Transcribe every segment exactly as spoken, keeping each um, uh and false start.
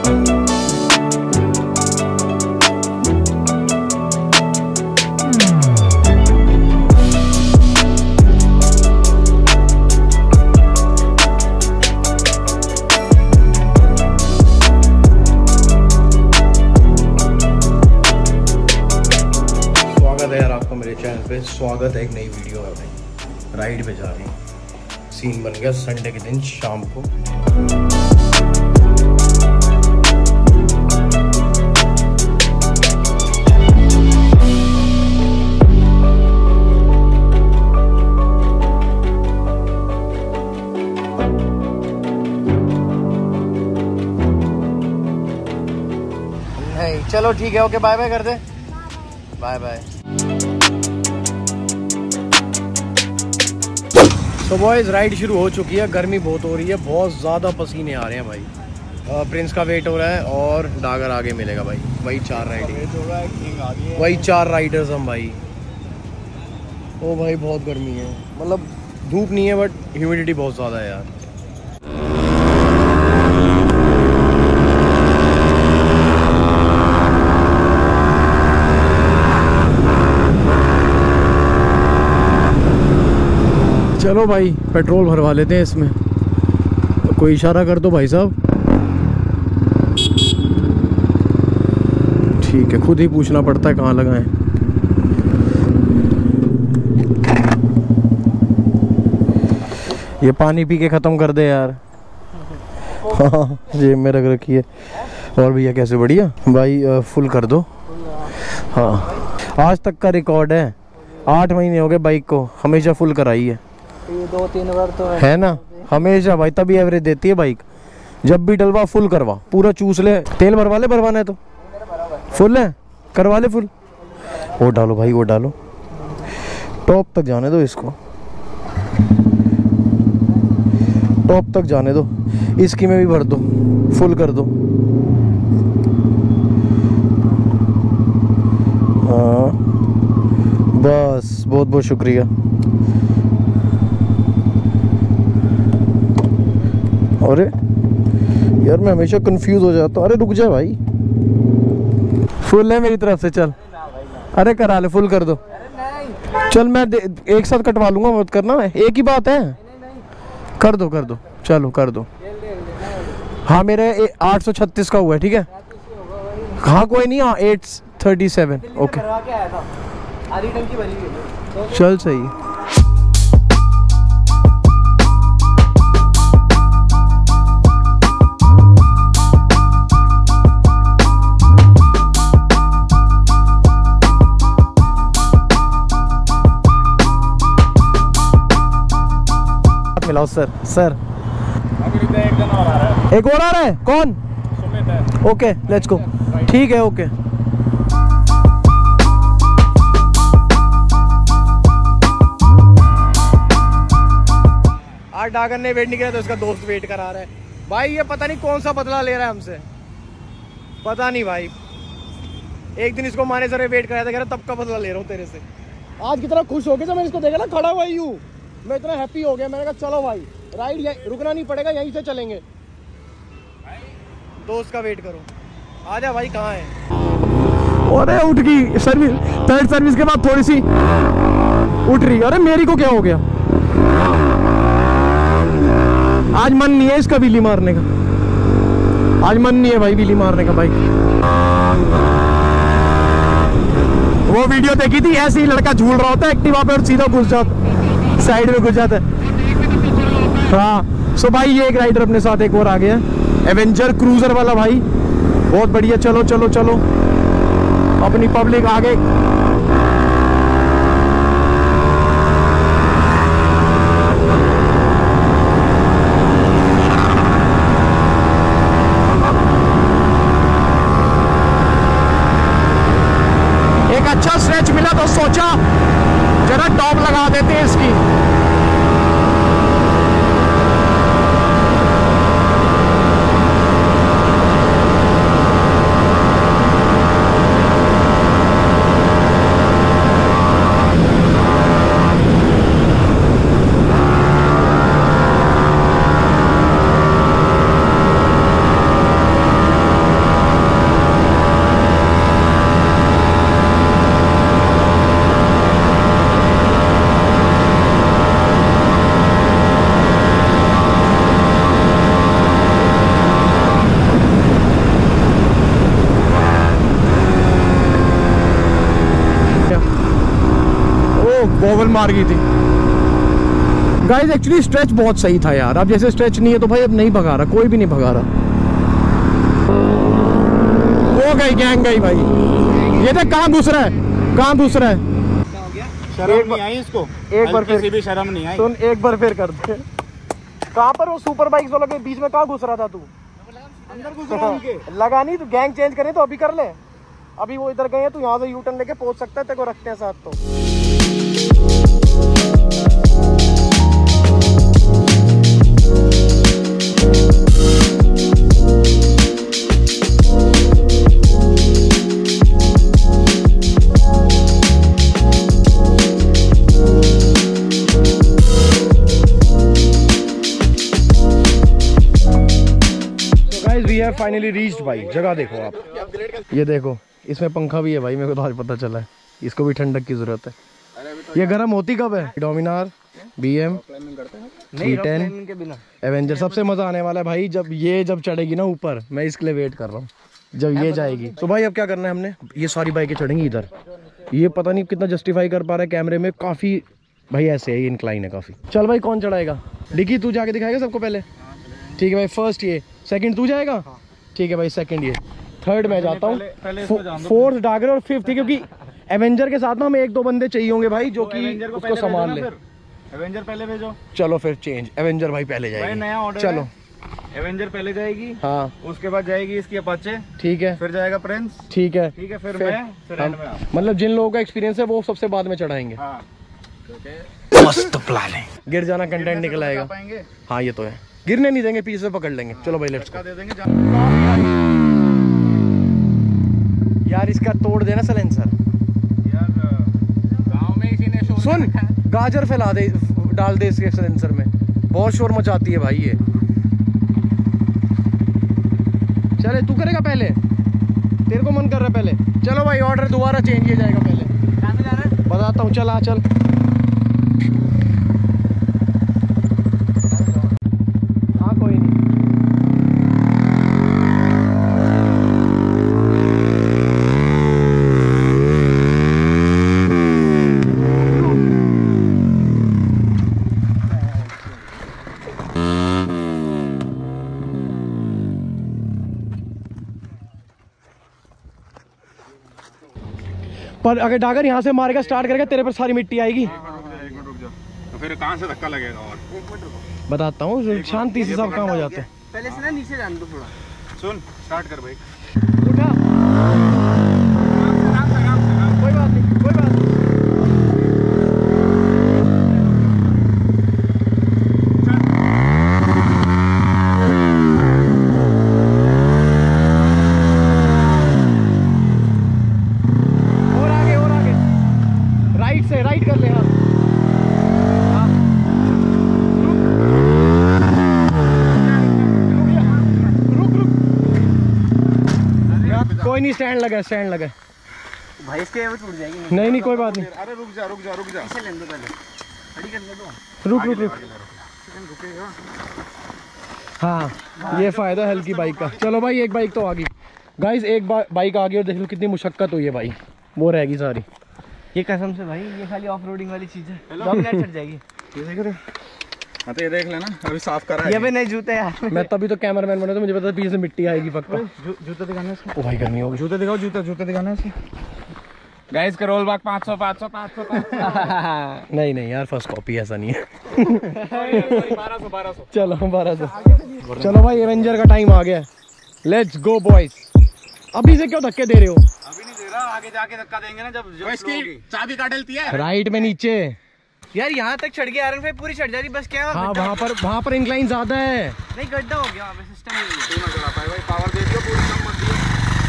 स्वागत है एक नई वीडियो में भाई। राइड पे जा रही हूँ, सीन बन गया संडे के दिन शाम को। नहीं चलो ठीक है, ओके बाय बाय कर दे, बाय बाय। तो बॉयज़ राइड शुरू हो चुकी है। गर्मी बहुत हो रही है, बहुत ज़्यादा पसीने आ रहे हैं भाई। आ, प्रिंस का वेट हो रहा है और डागर आगे मिलेगा भाई। वही चार राइडिंग, वही चार राइडर्स हम भाई। ओ भाई बहुत गर्मी है, मतलब धूप नहीं है बट ह्यूमिडिटी बहुत ज़्यादा है यार। चलो भाई पेट्रोल भरवा लेते हैं इसमें। तो कोई इशारा कर दो भाई साहब। ठीक है, खुद ही पूछना पड़ता है कहाँ लगाएं। ये पानी पी के ख़त्म कर दे यार। हाँ जेब में रख रखी है। और भैया कैसे, बढ़िया भाई। फुल कर दो। हाँ आज तक का रिकॉर्ड है, आठ महीने हो गए बाइक को, हमेशा फुल कराई है। ये दो तीन बार तो है, है ना, हमेशा भाई, तभी एवरेज देती है बाइक। जब भी डलवा फुल करवा, पूरा चूस ले। तेल भरवा ले, भरवाना है तो फुल है, करवा ले फुल। वो डालो भाई, वो डालो, टॉप तक जाने दो इसको, टॉप तक जाने दो। इसकी में भी भर दो, फुल कर दो। हाँ बस, बहुत बहुत शुक्रिया। अरे यार मैं हमेशा कंफ्यूज हो जाता हूँ। अरे रुक जा भाई, फुल है मेरी तरफ से, चल। अरे करा ले, फुल कर दो। चल मैं एक साथ कटवा लूंगा, मत करना, एक ही बात है। कर दो कर दो, चलो कर दो। हाँ मेरे आठ सौ छत्तीस का हुआ है, ठीक है। हाँ कोई नहीं, हाँ एट थर्टी सेवन ओके, चल सही। मिलाओ सर, सर एक जन और आ रहा है। एक और आ रहा है, कौन? सुमित है। ओके लेट्स गो, ठीक है ओके। आज डागर ने वेट नहीं किया तो इसका दोस्त वेट करा रहा है भाई। ये पता नहीं कौन सा बदला ले रहा है हमसे, पता नहीं भाई। एक दिन इसको माने सर वेट कराया था, कह रहा तब का बदला ले रहा हूँ तेरे से। आज कितना खुश हो गया जब मैंने इसको देखा ना खड़ा हुआ यूं, मैं इतना हैप्पी हो गया। मैंने कहा चलो भाई राइड रुकना नहीं पड़ेगा, यहीं से चलेंगे। दोस्त का वेट करो, आजा भाई। कहाँ है? अरे उठ गई सर्विस, थर्ड सर्विस के बाद थोड़ी सी उठ रही। अरे मेरी को क्या हो गया? आज मन नहीं है इसका बिल्ली मारने का, आज मन नहीं है भाई बिल्ली मारने का भाई। वो वीडियो देखी थी, ऐसे ही लड़का झूल रहा होता है एक्टिवा पे और सीधा घुस जाता, साइड में घुस जाता है। हाँ सो भाई ये एक राइडर अपने साथ एक और आ गया, एवेंजर क्रूजर वाला भाई, बहुत बढ़िया। चलो चलो चलो, अपनी पब्लिक आगे। एक अच्छा स्ट्रेच मिला तो सोचा जरा टॉप लगा देते हैं इसकी। बॉबल मार गई थी। गाइस एक्चुअली स्ट्रेच बहुत सही था यार, अब जैसे स्ट्रेच नहीं है तो भाई अब नहीं भगा रहा, कोई भी नहीं भगा रहा। वो गई गैंग गई भाई। ये देख कहाँ घुस रहा है, कहाँ घुस रहा है। शर्म नहीं आई इसको, एक बार फिर भी शर्म नहीं आई। सुन एक बार फिर कर दे। कहाँ पर वो सुपर बाइक वाला के बीच में कहाँ घुस रहा था तू? अंदर घुस रहा उनके। लगा नहीं तो गैंग चेंज करें तो अभी कर ले। अभी वो इधर गए हैं, तू यहाँ से यू टर्न लेके पहुंच सकता है, तेरे को रखते हैं साथ तो। फाइनली रीच्ड भाई। जगह देखो आप, ये देखो इसमें पंखा भी है भाई, मेरे को तो आज पता चला है। इसको भी ठंडक की जरूरत है। ये गर्म होती कब है? Dominar, B M, three ten, Avenger. सबसे मजा आने वाला है भाई जब ये जब चढ़ेगी ना ऊपर, मैं इसके लिए वेट कर रहा हूँ जब ये जाएगी। तो भाई अब क्या करना है हमने, ये सारी बाइकें चढ़ेंगी इधर। ये पता नहीं कितना जस्टिफाई कर पा रहा है कैमरे में, काफी भाई ऐसे है, ये इंक्लाइन है काफी। चल भाई कौन चढ़ाएगा? डिकी तू जाके दिखाएगा सबको पहले? ठीक है भाई, फर्स्ट ये, सेकंड तू जाएगा? ठीक है भाई, सेकंड ये, थर्ड मैं जाता हूँ, फोर्थ डागर और फिफ्थ, क्योंकि एवेंजर के साथ ना हमें एक दो बंदे चाहिए होंगे भाई जो कि उसको संभाल ले। एवेंजर पहले भेजो। चलो फिर चेंज, एवेंजर भाई पहले जाएगी। नया ऑर्डर। चलो एवेंजर पहले जाएगी। हाँ, उसके बाद जाएगी इसकी अपाचे। ठीक है, फिर जाएगा प्रिंस। ठीक है, ठीक है, फिर, फिर मैं, फिर एंड में आप। मतलब जिन लोगों का एक्सपीरियंस है वो सबसे बाद में चढ़ाएंगे। हाँ। मस्त प्लान है। गिर जाना कंटेंट निकल आएगा। हाँ ये तो है, गिरने नहीं देंगे, पीछे पकड़ लेंगे। चलो भाई लेट्स गो। दे देंगे यार इसका तोड़ देना साइलेंसर। यार गांव में इसी ने शोर सुन, गाजर फैला दे, डाल दे इसके साइलेंसर में, बहुत शोर मचाती है भाई ये। चले तू करेगा पहले, तेरे को मन कर रहा है पहले? चलो भाई ऑर्डर दोबारा चेंज किया जाएगा। पहले कहाँ से जा रहा है बताता हूँ, चल आ चल। हाँ कोई नहीं। पर अगर डागर यहाँ से मारेगा, स्टार्ट करेगा, तेरे पर सारी मिट्टी आएगी। एक मिनट रुक जा, तो फिर कहाँ से धक्का लगेगा? और एक मिनट रुको, बताता हूँ, शांति से सब काम हो जाते हैं। पहले से ना नीचे जान दो थोड़ा। सुन, स्टार्ट कर भाई। उठा, कोई बात नहीं, कोई बात नहीं। राइट कर ले। हाँ हाँ, रुक रुक रुक, कोई नहीं, स्टैंड लगा, स्टैंड लगा भाई, इसके वो टूट जाएगी। नहीं नहीं कोई बात नहीं। अरे रुक जा रुक जा रुक जा, इसे लेने दो पहले, खड़ी करने दो। रुक रुक रुक, हाँ ये फायदा है हल्की बाइक का। चलो भाई एक बाइक तो आ गई गाइस, एक बाइक आ गई और देख लो कितनी मुशक्कत हुई है भाई, वो रहेगी सारी। ये कसम से भाई, ये खाली ऑफ रोडिंग वाली चीज है, दो मिनट चढ़ जाएगी। ये देख रहे हो? हाँ तो ये देख लेना, अभी साफ करा है। ये भी नहीं जूते यार, मैं तभी तो कैमरामैन बना, तो मुझे पता पीछे से मिट्टी आएगी पक्का। जूते दिखाना इसको। ओ भाई गर्मी होगी। जूते दिखाओ, जूते जूते दिखाना इसको। गाइस का रोल बैक पाँच सौ पाँच सौ पाँच सौ। नहीं नहीं यार, फर्स्ट कॉपी ऐसा नहीं है। बारह सौ बारह सौ। चलो बारह सौ। चलो भाई एवेंजर का टाइम आ गया, लेट्स गो बॉयज। अभी से क्यों धक्के दे रहे हो? अभी नहीं दे रहा, आगे जाके धक्का देंगे ना जब जो इसकी चाबी काट डलती है। राइट में नीचे यार, यहाँ तक चढ़ गया आयरन फाइव पूरी चढ़ जाती बस। क्या हाँ वहाँ पर, वहाँ पर इंक्लाइन ज्यादा है। नहीं गड्ढा हो गया वहाँ पे, सिस्टम हो गया। तू ना चला पाए भाई, पावर दे दियो पूरी, कम मत दियो।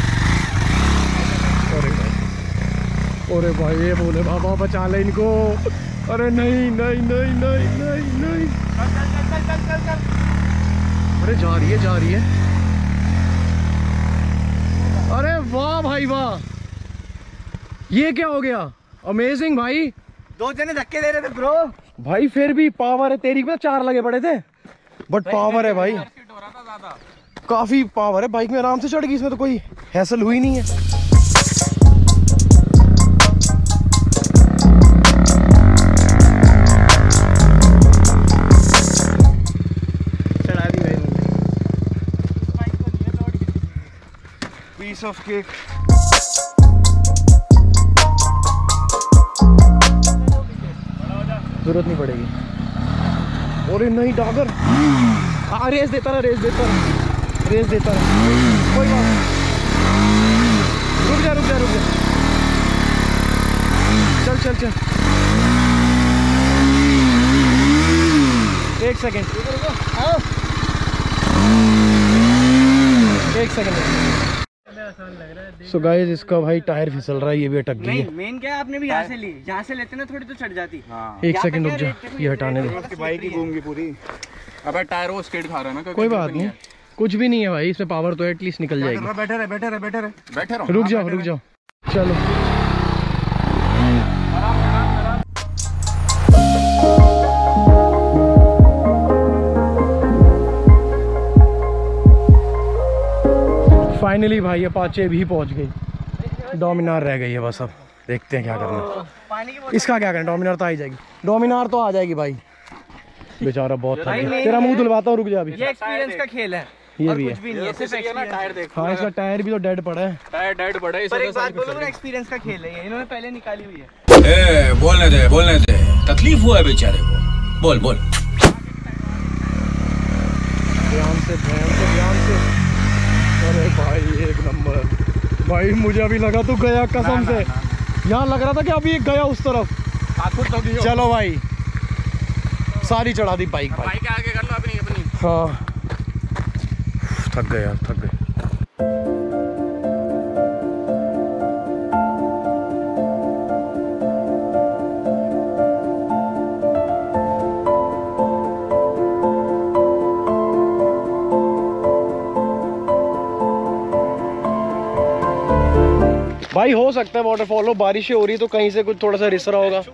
अरे भाई, अरे भाई ये बोले बाबा बचा ले इनको। अरे नहीं नहीं नहीं नहीं नहीं नहीं, चल चल चल चल चल चल। अरे जा रही है जा रही है। अरे वाह भाई वाह, ये क्या हो गया? अमेजिंग भाई, दो जने धक्के दे रहे थे ब्रो। भाई फिर भी पावर है तेरी में, चार लगे पड़े थे बट पावर है भाई, काफी पावर है बाइक में, आराम से चढ़ गई, इसमें तो कोई हैसल हुई नहीं है। piece of cake. जरूरत नहीं पड़ेगी। और नहीं डागर, हाँ रेस देता रहा, रेस देता रहा, रेस देता रहा, कोई बात नहीं। रुक जा रुक जा रुक जा, चल चल चल, एक सेकेंड, एक सेकेंड। सो गाइस इसका भाई टायर फिसल रहा है, ये भी अटक गई है। मेन क्या है, आपने भी यहाँ से ली, यहाँ से लेते ना थोड़ी तो चढ़ जाती। हाँ। एक सेकंड रुक जा, ये हटाने दे। उसकी बाइक ही घूम गई पूरी। अबे टायर वो स्केट खा रहा है ना। कोई बात नहीं, कुछ भी नहीं है भाई, इसमें पावर तो एटलीस्ट निकल जाएगी। बैठे रहे बैठे रहे बैठे रहे बैठे रहो, रुक जाओ रुक जाओ, चलो। फाइनली भाई अपाचे भी पहुंच गई, डोमिनार रह गई है बस। अब देखते हैं क्या करना, इसका क्या करना। डोमिनार तो आ ही जाएगी, डोमिनार तो आ जाएगी भाई। बेचारा बहुत थक गया। तेरा मुंह धुलवाता हूँ, रुक जा अभी। ये एक्सपीरियंस का खेल है, ये भी है। कुछ भी नहीं है, सिर्फ टायर देखो। हाँ इसका टायर भी तो डेड पड़ा है, टायर डेड पड़ा है। पर एक बात बोलो ना, एक्सपीरियंस का खेल है ये, इन्होंने पहले निकाली हुई है। ए, बोलने दे बोलने दे, तकलीफ हुआ है बेचारे को, बोल बोल। ध्यान से ध्यान से ध्यान से। अरे भाई एक नंबर भाई, मुझे अभी लगा तू गया कसम से, यहाँ लग रहा था कि अभी गया उस तरफ। चलो भाई सारी चढ़ा दी बाइक, बाइक आगे कर लो अपनी अपनी। हाँ थक गए यार, थक गए। भाई हो सकता है वाटरफॉल हो, बारिश हो रही है तो कहीं से कुछ थोड़ा सा रिस रहा होगा।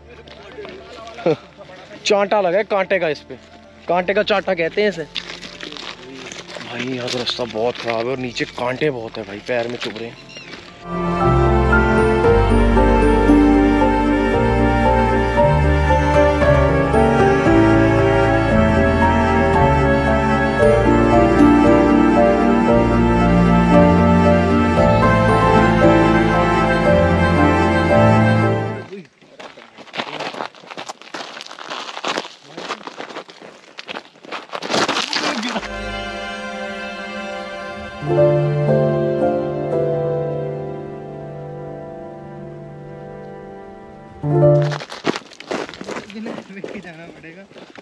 चांटा लगा है कांटे का, इस पे कांटे का चांटा कहते हैं इसे। भाई यहाँ तो रास्ता बहुत खराब है और नीचे कांटे बहुत है भाई, पैर में चुभ रहे हैं। जाना पड़ेगा।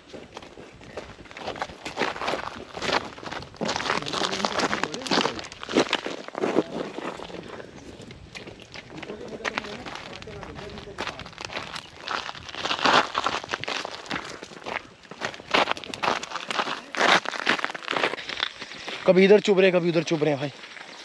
कभी इधर चुभ रहे कभी उधर चुभ रहे हैं भाई।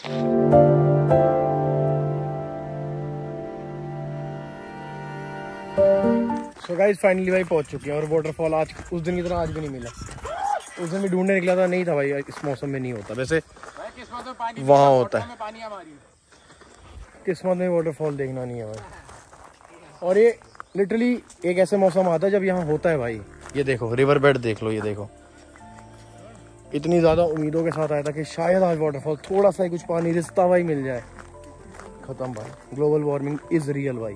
सो गाइस फाइनली भाई पहुंच चुके हैं और वाटरफॉल आज उस दिन की तरह आज भी नहीं मिला। उस दिन भी ढूंढने निकला था, नहीं था भाई, इस मौसम में नहीं होता। वैसे वहाँ होता है, किस्मत में वाटरफॉल देखना नहीं है भाई। और ये लिटरली एक ऐसे मौसम आता है जब यहाँ होता है भाई। ये देखो रिवर बेड देख लो, ये देखो इतनी ज़्यादा उम्मीदों के साथ आया था कि शायद आज वाटरफॉल थोड़ा सा ही कुछ पानी रिश्ता भाई मिल जाए। खत्म भाई, ग्लोबल वार्मिंग इज रियल भाई।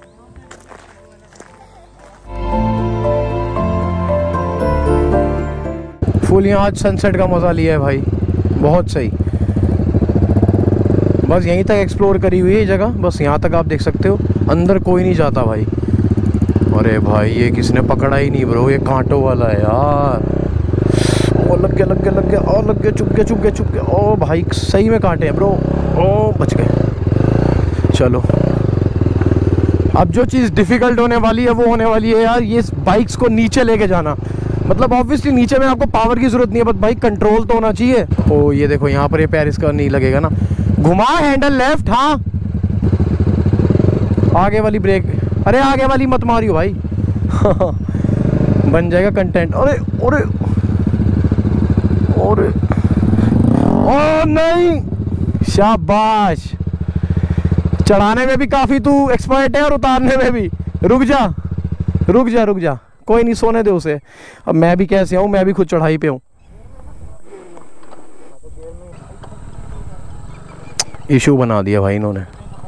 फुल यहाँ आज सनसेट का मज़ा लिया है भाई, बहुत सही। बस यहीं तक एक्सप्लोर करी हुई है ये जगह, बस यहाँ तक आप देख सकते हो, अंदर कोई नहीं जाता भाई। अरे भाई ये किसने पकड़ा ही नहीं ब्रो, ये कांटों वाला है यार। ओ लग गया लग गया लग गया ओ लग गया, चुप गया चुप गया चुप गया। ओ भाई सही में कांटे हैं ब्रो, ओ बच गए। चलो अब जो चीज़ डिफ़िकल्ट होने वाली है वो होने वाली है यार, ये बाइक्स को नीचे लेके जाना। मतलब ऑब्वियसली नीचे में आपको पावर की ज़रूरत नहीं है, बस भाई कंट्रोल तो होना चाहिए। ओ ये देखो यहाँ पर ये पैर इसका नहीं लगेगा ना, घुमा हैंडल लेफ्ट। हाँ आगे वाली ब्रेक, अरे आगे वाली मत मारियो भाई। बन जाएगा कंटेंट। अरे अरे अरे ओ नहीं, शाबाश। चढ़ाने में भी काफ़ी तू एक्सपर्ट है और उतारने में भी। रुक जा रुक जा रुक जा, कोई नहीं, सोने दे उसे। अब मैं भी कैसे आऊँ, मैं भी खुद चढ़ाई पे हूँ। इशू बना दिया भाई इन्होंने,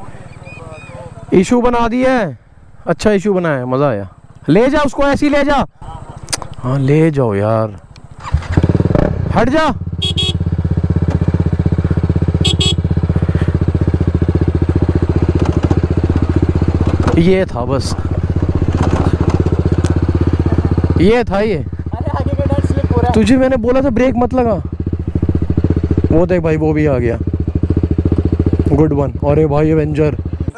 इशू बना दिया है। अच्छा इशू बनाया, मज़ा आया। ले जा उसको, ऐसे ही ले जा। हाँ ले जाओ यार, हट जा। ये था बस, ये था ये। अरे आगे का टायर स्लिप हो रहा है। तुझे मैंने बोला था ब्रेक मत लगा। वो देख भाई, वो भी आ गया। Good one. अरे भाई एवेंजर।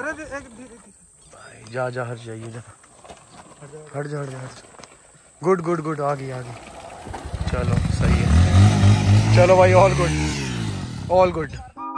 भाई जा जा, हट जाइए जा, हट जा हट जा हट जा। गुड गुड गुड, आ गई आ गई। चलो सही है, चलो भाई, ऑल गुड ऑल गुड।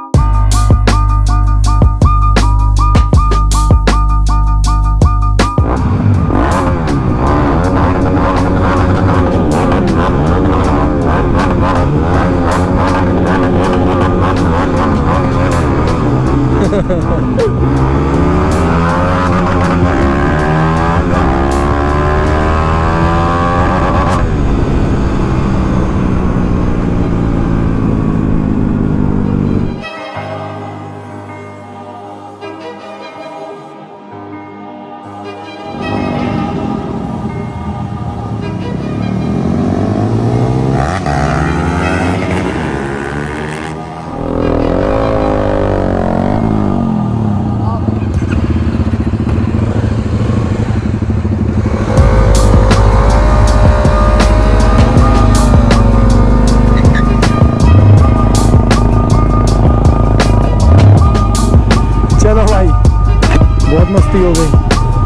चलो भाई, बहुत मस्ती हो गई।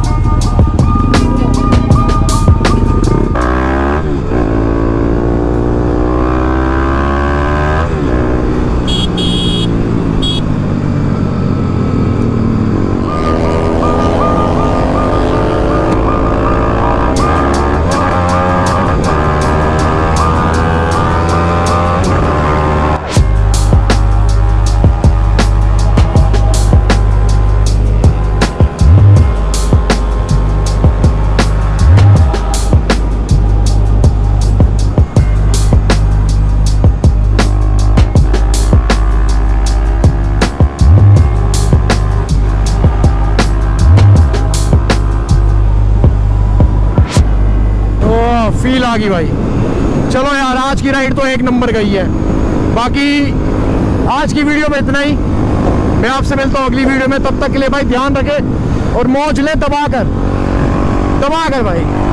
फील आ गई भाई। चलो यार, आज की राइड तो एक नंबर गई है। बाकी आज की वीडियो में इतना ही। मैं आपसे मिलता हूँ अगली वीडियो में। तब तक के लिए भाई ध्यान रखें और मौज ले दबा कर, दबा कर भाई।